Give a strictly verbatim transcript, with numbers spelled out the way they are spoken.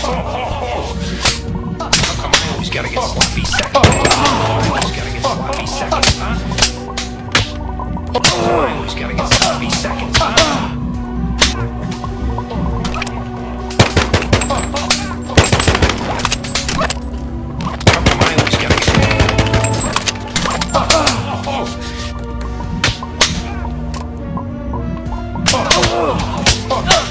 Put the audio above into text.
Come on, always gotta get sloppy seconds. Always gotta get sloppy seconds, huh? Always gotta get sloppy seconds, huh? Oh!